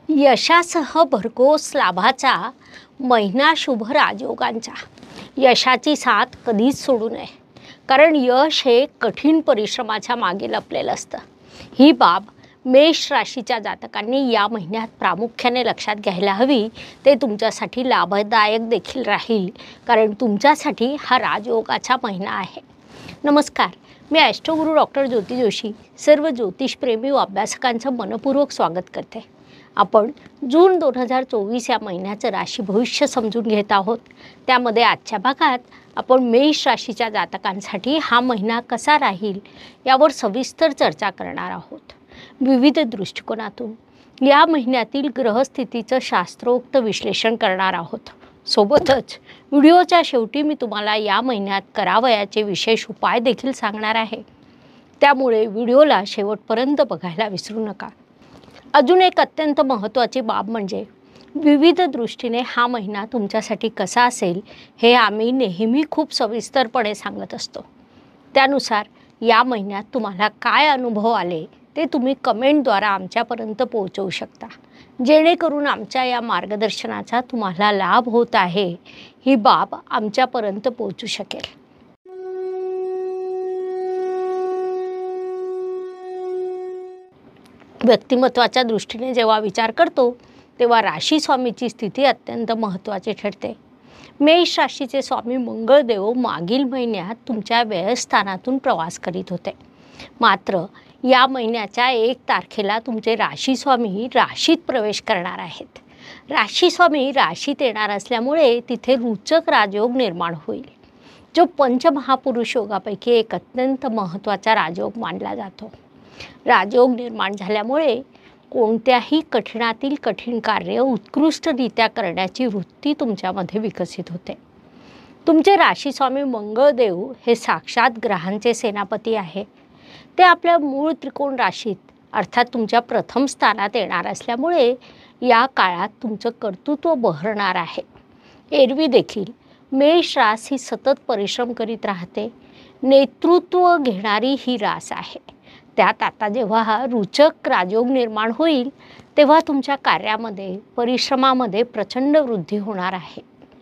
यशासह भरघोस लाभाचा महिना शुभ राजयोगांचा. यशाची साथ कधीच सोडू नये, कारण यश हे कठीण परिश्रमाच्या मागे लपलेलं असतं. ही बाब मेष राशीच्या जातकांनी या महिन्यात प्रामुख्याने लक्षात घ्यायला हवी. ते तुमच्यासाठी लाभदायक देखील राहील, कारण तुमच्यासाठी हा राजयोगाचा महिना आहे. नमस्कार, मी ॲस्ट्रोगुरू डॉक्टर ज्योती जोशी सर्व ज्योतिषप्रेमी व अभ्यासकांचं मनपूर्वक स्वागत करते. आपण जून 2024 या महिन्याचं राशी भविष्य समजून घेत आहोत. त्यामध्ये आजच्या भागात आपण मेष राशीच्या जातकांसाठी हा महिना कसा राहील यावर सविस्तर चर्चा करणार आहोत. विविध दृष्टिकोनातून या महिन्यातील ग्रहस्थितीचं शास्त्रोक्त विश्लेषण करणार आहोत. सोबतच व्हिडिओच्या शेवटी मी तुम्हाला या महिन्यात करावयाचे विशेष उपाय देखील सांगणार आहे. त्यामुळे व्हिडिओला शेवटपर्यंत बघायला विसरू नका. अजून एक अत्यंत महत्त्वाची बाब म्हणजे विविध दृष्टीने हा महिना तुमच्यासाठी कसा असेल हे आम्ही नेहमी खूप सविस्तरपणे सांगत असतो. त्यानुसार या महिन्यात तुम्हाला काय अनुभव आले ते तुम्ही कमेंटद्वारा आमच्यापर्यंत पोहोचवू शकता, जेणेकरून आमच्या या मार्गदर्शनाचा तुम्हाला लाभ होत आहे ही बाब आमच्यापर्यंत पोहोचू शकेल. व्यक्तिमत्वाच्या दृष्टीने जेव्हा विचार करतो तेव्हा राशी स्वामीची स्थिती अत्यंत महत्त्वाची ठरते. मेष राशीचे स्वामी मंगळदेव मागील महिन्यात तुमच्या व्ययस्थानातून प्रवास करीत होते. मात्र या महिन्याच्या 1 तारखेला तुमचे राशी स्वामी राशीत प्रवेश करणार आहेत. राशी स्वामी राशीत येणार असल्यामुळे तिथे रुचक राजयोग निर्माण होईल, जो पंचमहापुरुष योगापैकी एक अत्यंत महत्त्वाचा राजयोग मानला जातो. राजयोग निर्माण झाल्यामुळे कोणत्याही कठीणातील कठीण कार्य उत्कृष्टरित्या करण्याची वृत्ती तुमच्यामध्ये विकसित होते. तुमचे राशी स्वामी मंगळदेव हे साक्षात ग्रहांचे सेनापती आहे. ते आपल्या मूळ त्रिकोण राशीत अर्थात तुमच्या प्रथम स्थानात येणार असल्यामुळे या काळात तुमचं कर्तृत्व बहरणार आहे. एरवी देखील मेष रास ही सतत परिश्रम करीत राहते. नेतृत्व घेणारी ही रास आहे. त्यात आता जेव्हा हा रुचक राजयोग निर्माण होईल तेव्हा तुमच्या कार्यामध्ये परिश्रमामध्ये प्रचंड वृद्धी होणार आहे.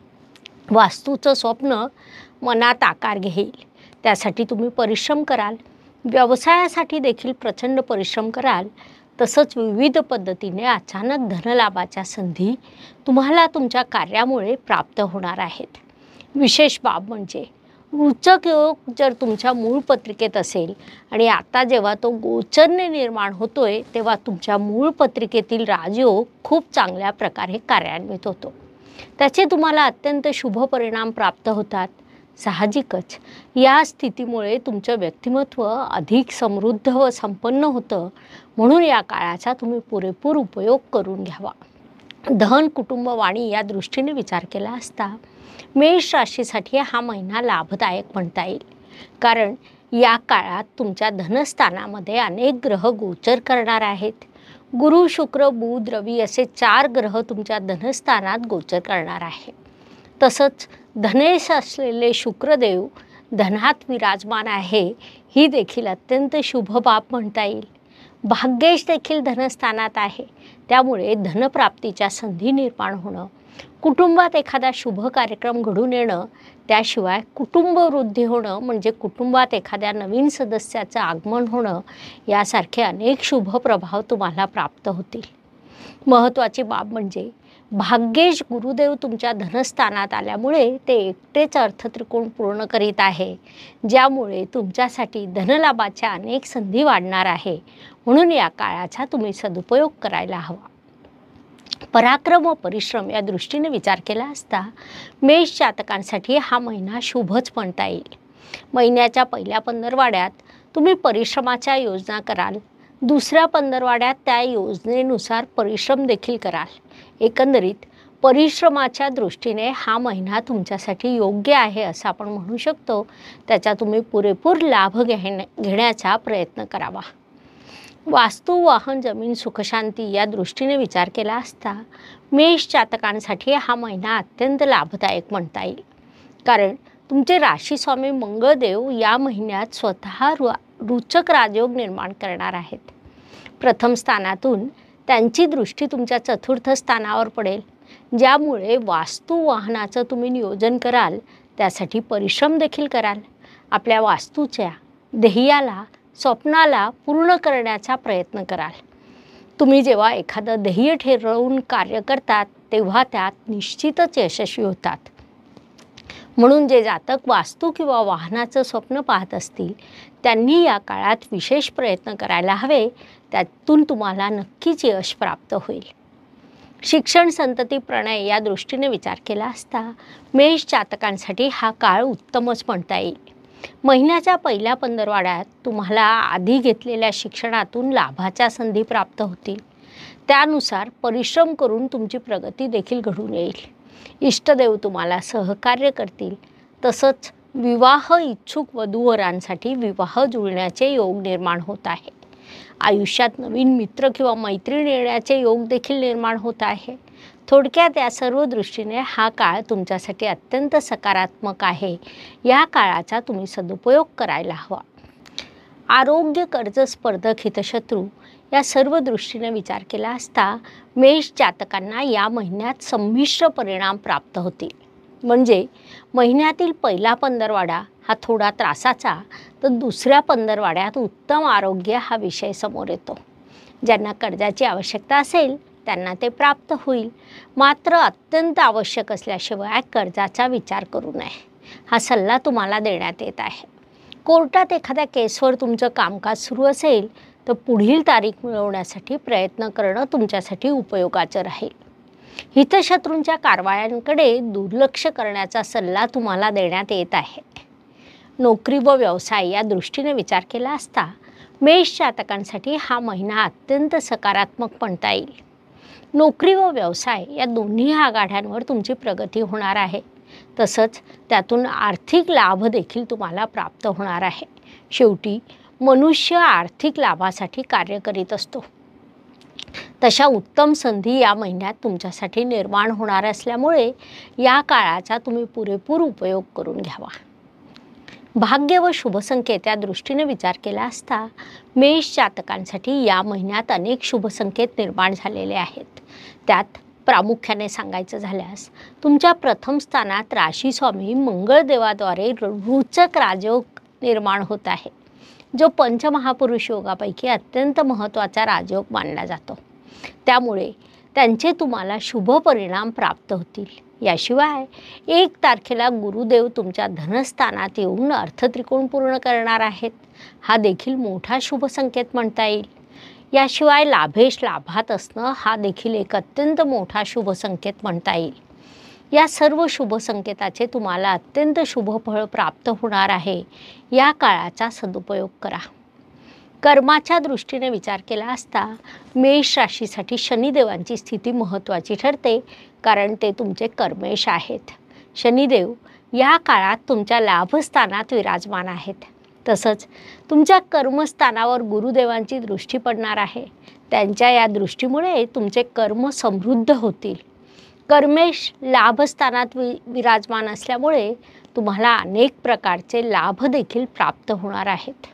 वास्तूचं स्वप्न मनात आकार घेईल. त्यासाठी तुम्ही परिश्रम कराल. व्यवसायासाठी देखील प्रचंड परिश्रम कराल. तसंच विविध पद्धतीने अचानक धनलाभाच्या संधी तुम्हाला तुमच्या कार्यामुळे प्राप्त होणार आहेत. विशेष बाब म्हणजे रुचक योग जर तुमच्या मूळ पत्रिकेत असेल आणि आता जेव्हा तो गोचरने निर्माण होतोय तेव्हा तुमच्या मूळ पत्रिकेतील राजयोग खूप चांगल्या प्रकारे कार्यान्वित होतो. त्याचे तुम्हाला अत्यंत शुभ परिणाम प्राप्त होतात. साहजिकच या स्थितीमुळे तुमचं व्यक्तिमत्व अधिक समृद्ध व संपन्न होतं. म्हणून या काळाचा तुम्ही पुरेपूर उपयोग करून घ्यावा. धन, कुटुंब, वाणी या दृष्टीने विचार केला असता मेष राशीसाठी हा महिना लाभदायक म्हणता येईल, कारण या काळात तुमच्या धनस्थानामध्ये अनेक ग्रह गोचर करणार आहेत. गुरु, शुक्र, बुध, रवी असे 4 ग्रह तुमच्या धनस्थानात गोचर करणार आहे. तसंच धनेश असलेले शुक्रदेव धनात विराजमान आहे. ही देखील अत्यंत शुभ बाब म्हणता येईल. भाग्येश देखील धनस्थानात आहे. त्यामुळे धनप्राप्तीच्या संधी निर्माण होणं, कुटुंबात एखादा शुभ कार्यक्रम घडून येणं, त्याशिवाय कुटुंब वृद्धी होणं म्हणजे कुटुंबात एखाद्या नवीन सदस्याचं आगमन होणं यासारखे अनेक शुभ प्रभाव तुम्हाला प्राप्त होतील. महत्त्वाची बाब म्हणजे भाग्येश गुरुदेव तुमच्या धनस्थानात आल्यामुळे ते एकटेच अर्थत्रिकोण पूर्ण करीत आहे, ज्यामुळे तुमच्यासाठी धनलाभाच्या अनेक संधी वाढणार आहे. म्हणून या काळाचा तुम्ही सदुपयोग करायला हवा. पराक्रम व परिश्रम या दृष्टीने विचार केला असता मेष जातकांसाठी हा महिना शुभच म्हणता येईल. महिन्याच्या पहिल्या पंधरवाड्यात तुम्ही परिश्रमाच्या योजना कराल. दुसऱ्या पंधरवाड्यात त्या योजनेनुसार परिश्रम देखील कराल. एकंदरीत परिश्रमाच्या दृष्टीने हा महिना तुमच्यासाठी योग्य आहे असं आपण म्हणू शकतो. त्याचा तुम्ही पुरेपूर लाभ घेण्याचा प्रयत्न करावा. वास्तू, वाहन, जमीन, सुखशांती या दृष्टीने विचार केला असता मेष जातकांसाठी हा महिना अत्यंत लाभदायक म्हणता येईल, कारण तुमचे राशी स्वामी मंगळदेव या महिन्यात स्वतः रुचक राजयोग निर्माण करणार आहेत. प्रथम स्थानातून त्यांची दृष्टी तुमच्या चतुर्थ स्थानावर पडेल, ज्यामुळे वास्तू वाहनाचं तुम्ही नियोजन कराल, त्यासाठी परिश्रम देखील कराल. आपल्या वास्तूच्या ध्येयाला, स्वप्नाला पूर्ण करण्याचा प्रयत्न कराल. तुम्ही जेव्हा एखादं ध्येय ठरवून कार्य करतात तेव्हा त्यात निश्चितच यशस्वी होतात. म्हणून जे जातक वास्तू किंवा वाहनाचं स्वप्न पाहत असतील त्यांनी या काळात विशेष प्रयत्न करायला हवे. त्यातून तुम्हाला नक्कीच यश प्राप्त होईल. शिक्षण, संतती, प्रणय या दृष्टीने विचार केला असता मेष जातकांसाठी हा काळ उत्तमच म्हणता येईल. महिन्याच्या पहिल्या पंधरवड्यात तुम्हाला आधी घेतलेल्या शिक्षणातून लाभाच्या संधी प्राप्त होतील. त्यानुसार परिश्रम करून तुमची प्रगती देखील घडून येईल. इष्टदेव तुम्हाला सहकार्य करतील. तसंच विवाह इच्छुक वधूवरांसाठी विवाह जुळण्याचे योग निर्माण होत आहे. आयुष्यात नवीन मित्र किंवा मैत्रीण येण्याचे योग देखील निर्माण होत आहे. थोडक्यात या सर्व दृष्टीने हा काळ तुमच्यासाठी अत्यंत सकारात्मक आहे. या काळाचा तुम्ही सदुपयोग करायला हवा. आरोग्य, कर्ज, स्पर्धक, हितशत्रू या सर्व दृष्टीने विचार केला असता मेष जातकांना या महिन्यात संमिश्र परिणाम प्राप्त होतील. म्हणजे महिन्यातील पहिला पंधरवडा हा थोडा त्रासाचा, तर दुसऱ्या पंधरवड्यात उत्तम आरोग्य हा विषय समोर येतो. ज्यांना कर्जाची आवश्यकता असेल त्यांना ते प्राप्त होईल. मात्र अत्यंत आवश्यक असल्याशिवाय कर्जाचा विचार करू नये, हा सल्ला तुम्हाला देण्यात येत आहे. कोर्टात एखाद्या केसवर तुमचं कामकाज सुरू असेल तर पुढील तारीख मिळवण्यासाठी प्रयत्न करणं तुमच्यासाठी उपयोगाचं राहील. हितशत्रूंच्या कारवायांकडे दुर्लक्ष करण्याचा सल्ला तुम्हाला देण्यात येत आहे. नोकरी व व्यवसाय या दृष्टीने विचार केला असता मेष जातकांसाठी हा महिना अत्यंत सकारात्मक म्हणता येईल. नोकरी व व्यवसाय या दोन्ही आघाड्यांवर तुमची प्रगती होणार आहे. तसंच त्यातून आर्थिक लाभ देखील तुम्हाला प्राप्त होणार आहे. शेवटी मनुष्य आर्थिक लाभासाठी कार्य करीत असतो. तशा उत्तम संधी या महिन्यात तुमच्यासाठी निर्माण होणार असल्यामुळे या काळाचा तुम्ही पुरेपूर उपयोग करून घ्यावा. भाग्य व शुभसंकेत या दृष्टीने विचार केला असता मेष जातकांसाठी या महिन्यात अनेक शुभसंकेत निर्माण झालेले आहेत. त्यात प्रामुख्याने सांगायचं झाल्यास तुमच्या प्रथम स्थानात राशी स्वामी मंगळदेवाद्वारे रोचक राजयोग निर्माण होत आहे, जो पंचमहापुरुष योगापैकी अत्यंत महत्त्वाचा राजयोग मानला जातो. त्यामुळे त्यांचे तुम्हाला शुभ परिणाम प्राप्त होतील. याशिवाय 1 तारखेला गुरुदेव तुमच्या धनस्थानात येऊन अर्थत्रिकोण पूर्ण करणार आहेत. हा देखील मोठा शुभ संकेत म्हणता येईल. याशिवाय लाभेश लाभात असणं हा देखील एक अत्यंत मोठा शुभ संकेत म्हणता येईल. या सर्व शुभ संकेताचे तुम्हाला अत्यंत शुभ फळ प्राप्त होणार आहे. या काळाचा सदुपयोग करा. कर्माच्या दृष्टीने विचार केला असता मेष राशीसाठी शनिदेवांची स्थिती महत्त्वाची ठरते, कारण ते तुमचे कर्मेश आहेत. शनिदेव या काळात तुमच्या लाभस्थानात विराजमान आहेत. तसंच तुमच्या कर्मस्थानावर गुरुदेवांची दृष्टी पडणार आहे. त्यांच्या या दृष्टीमुळे तुमचे कर्म समृद्ध होतील. कर्मेश लाभस्थानात विराजमान असल्यामुळे तुम्हाला अनेक प्रकारचे लाभ देखील प्राप्त होणार आहेत.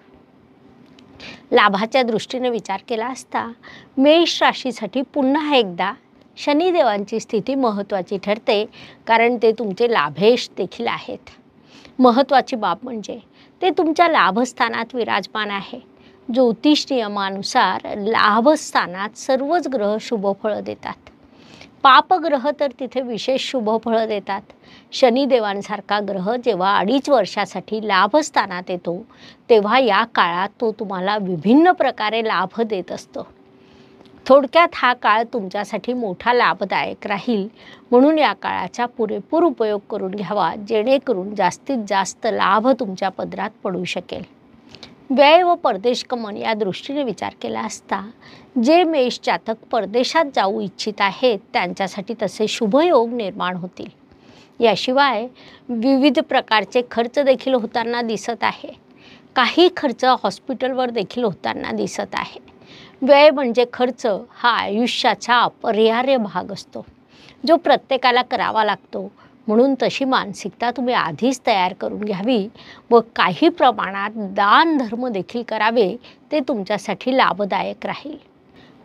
लाभाच्या दृष्टीने विचार केला असता मेष राशीसाठी पुन्हा एकदा शनिदेवांची स्थिती महत्त्वाची ठरते, कारण ते तुमचे लाभेश देखील आहेत. महत्त्वाची बाब म्हणजे ते तुमच्या लाभस्थानात विराजमान आहे. ज्योतिष नियमानुसार लाभस्थानात सर्वच ग्रह शुभफळं देतात. पापग्रह तर तिथे विशेष शुभफळं देतात. शनिदेवांसारखा ग्रह जेव्हा 2.5 वर्षासाठी लाभस्थानात येतो तेव्हा या काळात तो तुम्हाला विभिन्न प्रकारे लाभ देत असतो. थोडक्यात हा काळ तुमच्यासाठी मोठा लाभदायक राहील. म्हणून या काळाचा पुरेपूर उपयोग करून घ्यावा, जेणेकरून जास्तीत जास्त लाभ तुमच्या पदरात पडू शकेल. व्यय व परदेश गमन या दृष्टीने विचार केला असता जे मेष जातक परदेशात जाऊ इच्छित आहेत त्यांच्यासाठी तसे शुभयोग निर्माण होतील. याशिवाय विविध प्रकारचे खर्च देखील होताना दिसत आहे. काही खर्च हॉस्पिटलवर देखील होताना दिसत आहे. व्यय म्हणजे खर्च हा आयुष्याचा अपरिहार्य भाग असतो, जो प्रत्येकाला करावा लागतो. म्हणून तशी मानसिकता तुम्ही आधीच तयार करून घ्यावी व काही प्रमाणात दान धर्म देखील करावे. ते तुमच्यासाठी लाभदायक राहील.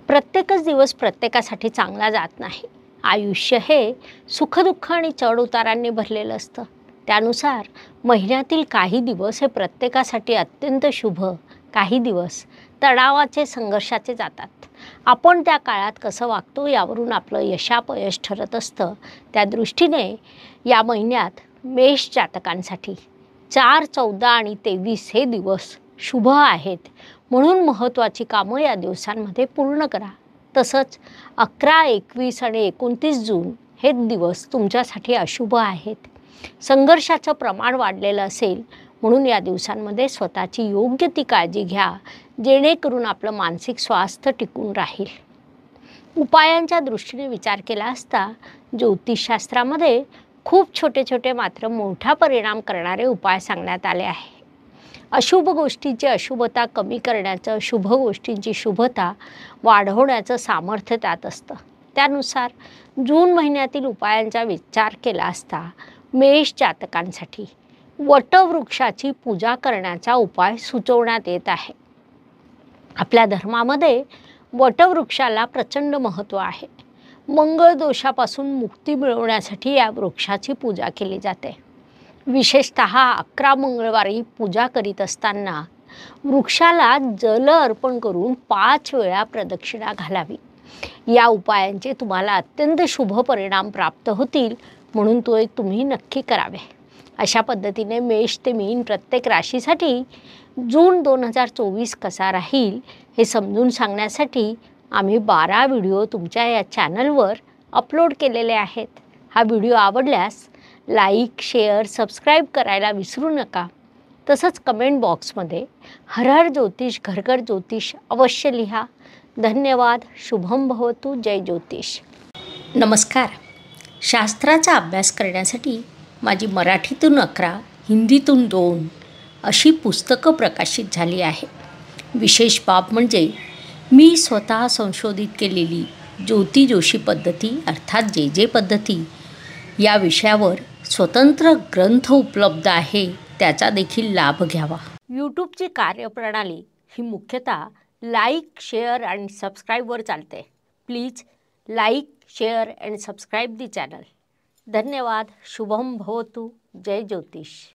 प्रत्येकच दिवस प्रत्येकासाठी चांगला जात नाही. आयुष्य हे सुखदुःख आणि चढउतारांनी भरलेलं असतं. त्यानुसार महिन्यातील काही दिवस हे प्रत्येकासाठी अत्यंत शुभ, काही दिवस तणावाचे, संघर्षाचे जातात. आपण त्या काळात कसं वागतो यावरून आपलं यशापयश ठरत असतं. त्या दृष्टीने या महिन्यात मेष जातकांसाठी 4, 14 आणि 23 हे दिवस शुभ आहेत. म्हणून महत्त्वाची कामं या दिवसांमध्ये पूर्ण करा. तसंच 11, 21 आणि 29 जून हे दिवस तुमच्यासाठी अशुभ आहेत. संघर्षाचं प्रमाण वाढलेलं असेल, म्हणून या दिवसांमध्ये स्वतःची योग्य ती काळजी घ्या, जेणेकरून आपलं मानसिक स्वास्थ्य टिकून राहील. उपायांच्या दृष्टीने विचार केला असता ज्योतिषशास्त्रामध्ये खूप छोटे छोटे मात्र मोठा परिणाम करणारे उपाय सांगण्यात आले आहे. अशुभ गोष्टींची अशुभता कमी करण्याचं, शुभ गोष्टींची शुभता वाढवण्याचं सामर्थ्य त्यात असतं. त्यानुसार जून महिन्यातील उपायांचा विचार केला असता मेष जातकांसाठी वटवृक्षाची पूजा करण्याचा उपाय सुचवण्यात येत आहे. आपल्या धर्मामध्ये वटवृक्षाला प्रचंड महत्त्व आहे. मंगळ दोषापासून मुक्ती मिळवण्यासाठी या वृक्षाची पूजा केली जाते. विशेषतः 11 मंगळवारी पूजा करीत असताना वृक्षाला जल अर्पण करून 5 वेळा प्रदक्षिणा घालावी. या उपायांचे तुम्हाला अत्यंत शुभ परिणाम प्राप्त होतील, म्हणून तो तुम्ही नक्की करावे. अशा पद्धतीने मेष ते मीन प्रत्येक राशीसाठी जून 2024 कसा राहील हे समजून सांगण्यासाठी आम्ही 12 व्हिडिओ तुमच्या या चॅनलवर अपलोड केलेले आहेत. हा व्हिडिओ आवडल्यास लाईक, शेअर, सबस्क्राईब करायला विसरू नका. तसंच कमेंट बॉक्समध्ये हर हर ज्योतिष, घर घर ज्योतिष अवश्य लिहा. धन्यवाद. शुभम भवतु. जय ज्योतिष. नमस्कार. शास्त्राचा अभ्यास करण्यासाठी माझी मराठीतून 11, हिंदीतून 2 अशी पुस्तकं प्रकाशित झाली आहे. विशेष बाब म्हणजे मी स्वतः संशोधित केलेली ज्योती जोशी पद्धती अर्थात जे पद्धती या विषयावर स्वतंत्र ग्रंथ उपलब्ध आहे, त्याचा देखील लाभ घ्यावा. यूट्यूबची कार्यप्रणाली ही मुख्यतः लाईक, शेअर आणि सबस्क्राईबवर चालते. Please like, share and subscribe the channel. धन्यवाद. शुभम भवतु. जय ज्योतिष.